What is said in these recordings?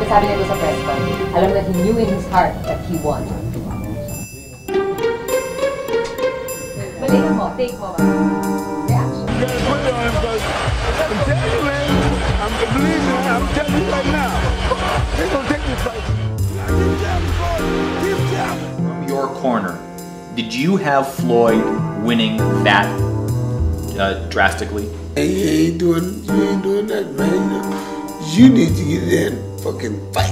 sabi niya doon sa press con, alam na he knew in his heart that he won. Balikan mo, take mo ba? Reaction. You gotta put it on him, because I'm telling you, man, I'm believing, I'm telling you right now, they're gonna take this fight. Keep jabbing. From your corner, did you have Floyd winning that drastically? Hey, you ain't doing that, man. You need to get in and fucking fight.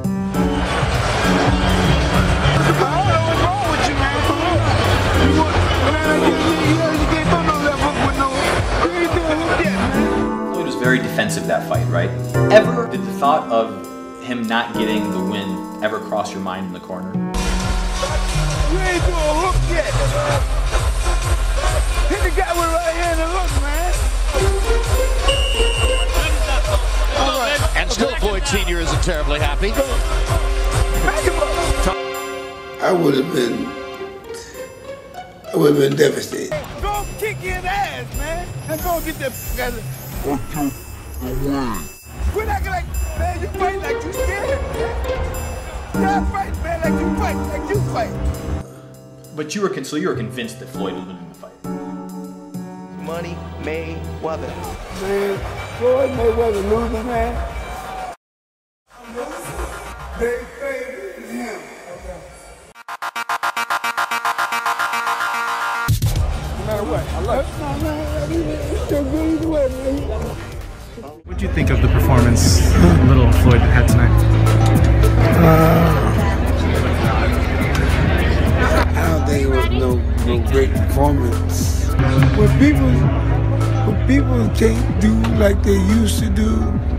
Floyd was very defensive that fight, right? Ever did the thought of him not getting the win ever cross your mind in the corner? You ain't doing a hook yet. Hit the guy with right hand and look, man. And still Floyd Sr. isn't terribly happy. I would have been devastated. Go kick his ass, man. And go get that guy. Quit acting like, man, you fight like you scared. Stop fighting, man, like you fight. But you were convinced that Floyd was winning the fight. Money, Mayweather. Man, Floyd Mayweather losing, man. They favored him. No matter what, I love it. It's so good either way, man. What do you think of the performance little Floyd had tonight? I don't think it was no great performance. When people can't do like they used to do,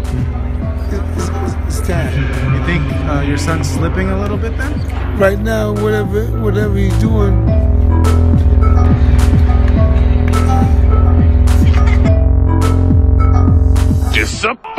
it's time. You think your son's slipping a little bit then? Right now, whatever he's doing. Disappointed.